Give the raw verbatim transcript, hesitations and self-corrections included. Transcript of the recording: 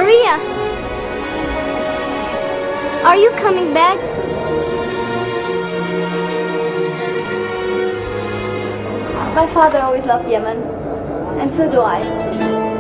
Maria, are you coming back? My father always loved Yemen, and so do I.